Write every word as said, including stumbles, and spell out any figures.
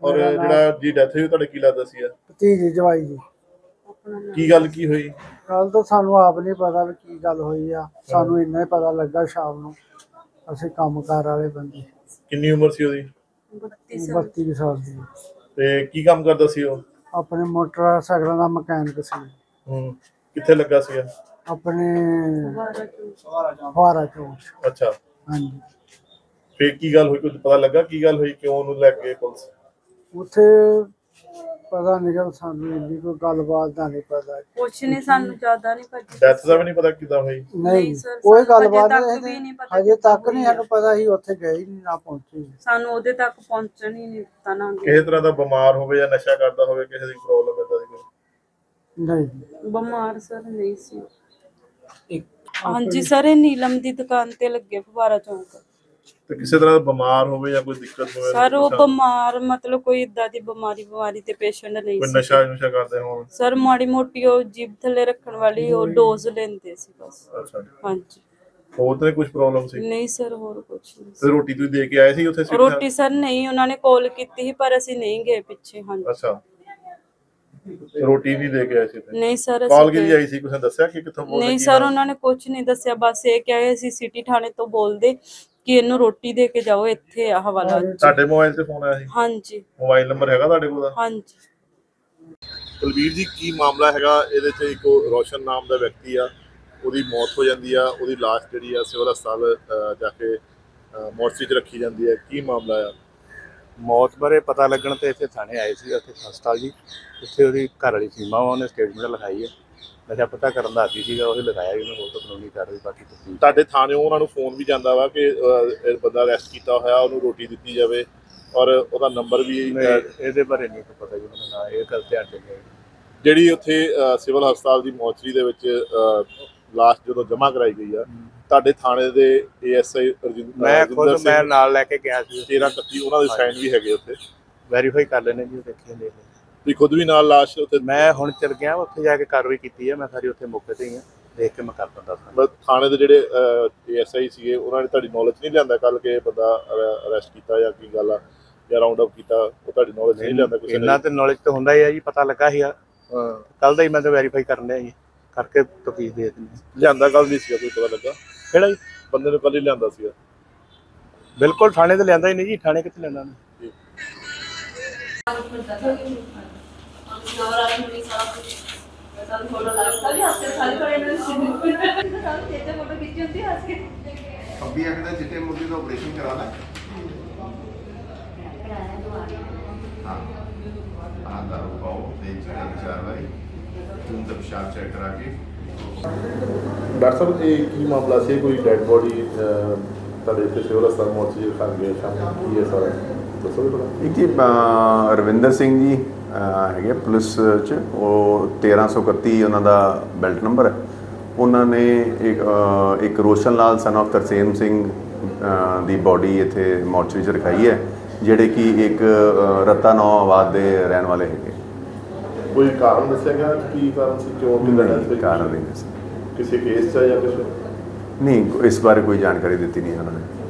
ਔਰ ਜਿਹੜਾ ਜੀ ਡੈਥ ਹੋਈ ਤੁਹਾਡੇ ਕੀ ਲੱਗਦਾ ਸੀ? ਭਤੀਜੀ ਜਵਾਈ ਜੀ। ਕੀ ਗੱਲ ਕੀ ਹੋਈ? ਕੱਲ ਤਾਂ ਸਾਨੂੰ ਆਪ ਨਹੀਂ ਪਤਾ ਵੀ ਕੀ ਗੱਲ ਹੋਈ ਆ। ਸਾਨੂੰ ਇੰਨਾ ਹੀ ਪਤਾ ਲੱਗਾ ਸ਼ਾਮ ਨੂੰ। ਅਸੀਂ ਕੰਮਕਾਰ ਵਾਲੇ ਬੰਦੇ। ਕਿੰਨੀ ਉਮਰ ਸੀ ਉਹਦੀ? ਬੱਤੀ ਸਾਲ ਦੀ। ਤੇ ਕੀ ਕੰਮ ਕਰਦਾ ਸੀ ਉਹ? ਆਪਣੇ ਮੋਟਰਸਾਈਕਲਾਂ ਦਾ ਮਕੈਨਿਕ ਸੀ। ਹੂੰ, ਕਿੱਥੇ ਲੱਗਾ ਸੀ? ਆਪਣੇ ਫੁਹਾਰਾ ਚੌਂਕ। ਅੱਛਾ, ਹਾਂਜੀ। ਫੇਰ ਕੀ ਗੱਲ ਹੋਈ? ਕੁਝ ਪਤਾ ਲੱਗਾ ਕੀ ਗੱਲ ਹੋਈ? ਕਿਉਂ ਉਹਨੂੰ ਲੈ ਕੇ ਪੁਲਿਸ? ਉੱਥੇ ਪਤਾ ਨਹੀਂ ਗਾ ਸਾਨੂੰ, ਇੰਨੀ ਕੋਈ ਗੱਲਬਾਤ ਦਾ ਨਹੀਂ ਪਤਾ। ਕੁਛ ਨਹੀਂ, ਸਾਨੂੰ ਜ਼ਿਆਦਾ ਨਹੀਂ ਪਤਾ। ਡੈਥ ਦਾ ਵੀ ਨਹੀਂ ਪਤਾ ਕਿੱਦਾਂ ਹੋਈ? ਨਹੀਂ, ਕੋਈ ਗੱਲਬਾਤ ਨਹੀਂ। ਹਜੇ ਤੱਕ ਨਹੀਂ ਸਾਨੂੰ ਪਤਾ ਸੀ। ਉੱਥੇ ਗਏ ਹੀ ਨਹੀਂ, ਨਾ ਪਹੁੰਚੇ। ਸਾਨੂੰ ਉਹਦੇ ਤੱਕ ਪਹੁੰਚਣ ਹੀ ਨਹੀਂ ਦਿੱਤਾ ਨਾ। ਕਿਸੇ ਤਰ੍ਹਾਂ ਦਾ ਬਿਮਾਰ ਹੋਵੇ ਜਾਂ ਨਸ਼ਾ ਕਰਦਾ ਹੋਵੇ, ਕਿਸੇ ਦੀ ਪ੍ਰੋਬਲਮ ਏਦਾਂ ਦੀ? ਨਹੀਂ, ਬਿਮਾਰ ਸਰ ਨਹੀਂ ਸੀ। ਹਾਂਜੀ ਸਰ, ਇਹ ਨੀਲਮ ਦੀ ਦੁਕਾਨ ਤੇ ਲੱਗੇ ਫੁਹਾਰਾ ਚੌਂਕ। ਤੇ ਕਿਸੇ ਤਰ੍ਹਾਂ ਦਾ ਬਿਮਾਰ ਹੋਵੇ ਜਾਂ ਕੋਈ ਦਿੱਕਤ ਹੋਵੇ? ਸਰ ਉਹ ਬਿਮਾਰ ਮਤਲਬ ਕੋਈ ਇਦਾਂ ਦੀ ਬਿਮਾਰੀ ਬਿਮਾਰੀ ਤੇ ਪੇਸ਼ੈਂਟ ਨਹੀਂ ਕੋਈ ਸੀ। ਨਸ਼ਾ ਨੁਸ਼ਾ ਕਰਦੇ ਹੋਣ? ਸਰ ਮਾੜੀ ਮੋਟੀ ਉਹ ਜੀਭ ਥੱਲੇ ਰੱਖਣ ਵਾਲੀ ਉਹ ਡੋਜ਼ ਲੈਂਦੇ ਸੀ ਬਸ। ਅੱਛਾ, ਹਾਂਜੀ। ਹੋਰ ਤਾਂ ਕੁਝ ਪ੍ਰੋਬਲਮ ਸੀ? ਨਹੀਂ ਸਰ, ਹੋਰ ਕੁਛ ਨਹੀਂ। ਤੇ ਰੋਟੀ ਤੁਸੀਂ ਦੇ ਕੇ ਆਏ ਸੀ ਉੱਥੇ? ਰੋਟੀ ਸਰ ਨਹੀਂ, ਉਹਨਾਂ ਨੇ ਕਾਲ ਕੀਤੀ ਸੀ ਪਰ ਅਸੀਂ ਨਹੀਂ ਗਏ ਪਿੱਛੇ। ਹਾਂਜੀ। ਅੱਛਾ, ਰੋਟੀ ਨਹੀਂ ਦੇ ਕੇ ਆਏ ਸੀ? ਨਹੀਂ ਸਰ। ਕਾਲ ਕਿਹਦੀ ਆਈ ਸੀ? ਕਿਸੇ ਨੇ ਦੱਸਿਆ ਕਿ ਕਿੱਥੋਂ ਬੋਲਦੇ? ਨਹੀਂ ਸਰ, ਉਹਨਾਂ ਨੇ ਕੁਝ ਨਹੀਂ ਦੱਸਿਆ। ਬਸ ਇਹ ਕਿਹਾ ਅਸੀਂ ਸਿਟੀ ਥਾਣੇ ਤੋਂ ਬੋਲਦੇ ਕਿ ਇਹਨੂੰ ਰੋਟੀ ਦੇ ਕੇ ਜਾਓ, ਇੱਥੇ ਆ ਹਵਾਲਾ। ਤੁਹਾਡੇ ਮੋਬਾਈਲ ਤੇ ਫੋਨ ਆਇਆ ਸੀ? ਹਾਂਜੀ। ਮੋਬਾਈਲ ਨੰਬਰ ਹੈਗਾ ਤੁਹਾਡੇ ਕੋਲ? ਹਾਂਜੀ। ਕੁਲਵੀਰ ਜੀ, ਕੀ ਮਾਮਲਾ ਹੈਗਾ ਇਹਦੇ 'ਚ? ਇੱਕ ਰੋਸ਼ਨ ਨਾਮ ਦਾ ਵਿਅਕਤੀ ਆ, ਉਹਦੀ ਮੌਤ ਹੋ ਜਾਂਦੀ ਆ। ਉਹਦੀ ਲਾਸ਼ ਜਿਹੜੀ ਆ ਸਿਵਲ ਹਸਪਤਾਲ ਜਾ ਕੇ ਮੋਰਚੀ 'ਚ ਰੱਖੀ ਜਾਂਦੀ ਹੈ। ਕੀ ਮਾਮਲਾ ਆ? ਮੌਤ ਬਾਰੇ ਪਤਾ ਲੱਗਣ ਤੇ ਇੱਥੇ ਥਾਣੇ ਆਏ ਸੀ ਉੱਥੇ ਹਸਪਤਾਲ ਜੀ। ਉੱਥੇ ਉਹਦੀ ਘਰ ਵਾਲੀ ਸੀਮਾ ਵਾ, ਉਹਨੇ ਸਟੇਟਮੈਂਟ ਲਿਖਾਈ ਹੈ। ਨਸ਼ਾ ਪਤਾ ਕਰਨ ਦਾ ਆਦੀ ਸੀਗਾ, ਉਹੀ ਲਿਖਾਇਆ ਵੀ ਉਹਨੇ। ਹੋਰ ਤਾਂ ਕਾਨੂੰਨੀ ਕਾਰਵਾਈ ਬਾਕੀ ਤੁਸੀਂ ਤੁਹਾਡੇ ਥਾਣੇ ਉਹਨਾਂ ਨੂੰ ਫੋਨ ਵੀ ਜਾਂਦਾ ਵਾ ਕਿ ਇਹ ਬੰਦਾ ਅਰੈਸਟ ਕੀਤਾ ਹੋਇਆ, ਉਹਨੂੰ ਰੋਟੀ ਦਿੱਤੀ ਜਾਵੇ, ਔਰ ਉਹਦਾ ਨੰਬਰ ਵੀ? ਇਹਦੇ ਬਾਰੇ ਨਹੀਂ ਪਤਾ ਜੀ ਮੈਨੂੰ, ਨਾ ਇਹ ਗੱਲ ਧਿਆਨ ਚ ਨਹੀਂ। ਜਿਹੜੀ ਉੱਥੇ ਸਿਵਲ ਹਸਪਤਾਲ ਦੀ ਮੋਰਚਰੀ ਦੇ ਵਿੱਚ ਲਾਸ਼ ਜਦੋਂ ਜਮ੍ਹਾਂ ਕਰਾਈ ਗਈ ਆ, ਤੁਹਾਡੇ ਥਾਣੇ ਦੇ ਏ ਐਸ ਆਈ ਮੈਂ ਖੁਦ ਮੈਂ ਨਾਲ ਲੈ ਕੇ ਗਿਆ ਸੀ। ਤੇਰਾਂ ਇਕੱਤੀ ਉਹਨਾਂ ਦੇ ਸਾਈਨ ਵੀ ਹੈਗੇ ਉੱਥੇ। ਵੈਰੀਫਾਈ ਕਰ ਲੈਣੇ ਜੀ, ਦੇਖੀਏ ਦੇਖ ਤੁਸੀਂ ਖੁਦ ਵੀ ਨਾਲ ਲਾਸ਼ ਉੱਥੇ? ਮੈਂ ਹੁਣ ਚੱਲ ਗਿਆ ਉੱਥੇ ਜਾ ਕੇ ਕਾਰਵਾਈ ਕੀਤੀ ਹੈ। ਮੈਂ ਸਾਰੀ ਉੱਥੇ ਮੌਕੇ ਤੇ ਹੀ ਹਾਂ, ਦੇਖ ਕੇ ਮੈਂ ਕਰ ਦਿੰਦਾ ਬਸ ਥਾਣੇ ਦੇ ਜਿਹੜੇ ਏ ਐਸ ਆਈ ਸੀਗੇ ਉਹਨਾਂ ਨੇ ਤੁਹਾਡੀ ਨੌਲੇਜ ਨਹੀਂ ਲਿਆਂਦਾ ਕੱਲ ਕਿ ਬੰਦਾ ਅਰੈਸਟ ਕੀਤਾ ਜਾਂ ਕੀ ਗੱਲ ਆ ਜਾਂ ਰਾਉਂਡ ਅਪ ਕੀਤਾ? ਉਹ ਤੁਹਾਡੀ ਨੌਲੇਜ ਨਹੀਂ ਲਿਆਂਦਾ? ਕੁਛ ਇਹਨਾਂ ਤੇ ਨੌਲੇਜ ਤਾਂ ਹੁੰਦਾ ਹੀ ਆ ਜੀ, ਪਤਾ ਲੱਗਾ ਸੀ। ਹਾਂ, ਕੱਲ ਦਾ ਹੀ ਮੈਂ ਤਾਂ ਵੈਰੀਫਾਈ ਕਰਨ ਲਿਆ ਜੀ, ਕਰਕੇ ਤਫਤੀਸ਼ ਦੇ ਦਿੰਦੇ। ਲਿਆਂਦਾ ਕੱਲ ਨਹੀਂ ਸੀਗਾ? ਕੋਈ ਪਤਾ ਲੱਗਾ ਕਿਹੜਾ ਜੀ ਬੰਦੇ ਨੂੰ ਕੱਲ ਹੀ ਲਿਆਂਦਾ ਸੀਗਾ? ਬਿਲਕੁਲ ਥਾਣੇ ਤੇ ਲਿਆਂਦਾ ਹੀ ਨਹੀਂ ਜੀ। ਥਾਣੇ ਕਿੱਥੇ ਲਿਆਂਦਾ ਮੈਂ? अभी अगर जितने मुर्गी का ऑपरेशन कराना हाँ हाँ दारू पाओ तीन चार चार बारी तुम तब पेशाब चेक करा के। डॉक्टर साहब ये की मामला से कोई डेड बॉडी ਤੁਹਾਡੇ ਇੱਥੇ ਸਿਵਲ ਹਸਪਤਾਲ ਮੋਰਚੀ ਰੱਖਣ ਗਏ ਸ਼ਾਮ ਕੀ ਹੈ ਸਾਰਾ ਦੱਸੋ ਥੋੜਾ? ਇੱਕ ਜੀ ਰਵਿੰਦਰ ਸਿੰਘ ਜੀ ਹੈਗੇ ਪੁਲਿਸ 'ਚ, ਉਹ ਤੇਰਾਂ ਸੌ ਇਕੱਤੀ ਉਹਨਾਂ ਦਾ ਬੈਲਟ ਨੰਬਰ ਹੈ। ਉਹਨਾਂ ਨੇ ਇੱਕ ਇੱਕ ਰੋਸ਼ਨ ਲਾਲ ਸਨ ਆਫ ਤਰਸੇਮ ਸਿੰਘ ਦੀ ਬੋਡੀ ਇੱਥੇ ਮੋਰਚਰੀ 'ਚ ਰਖਾਈ ਹੈ, ਜਿਹੜੇ ਕਿ ਇੱਕ ਰਤਾ ਨੌ ਆਬਾਦ ਦੇ ਰਹਿਣ ਵਾਲੇ ਹੈਗੇ। ਕੋਈ ਕਾਰਨ ਦੱਸਿਆ ਗਿਆ ਕੀ ਕਾਰਨ ਸੀ? ਕਿਉਂ ਕਿ ਕਾਰਨ ਨਹੀਂ ਦੱਸਿਆ ਕਿਸੇ ਕੇਸ 'ਚ ਜਾਂ ਕੁਛ? ਨਹੀਂ, ਇਸ ਬਾਰੇ ਕੋਈ ਜਾਣਕਾਰੀ ਦਿੱਤੀ ਨਹੀਂ ਉਹਨਾਂ ਨੇ।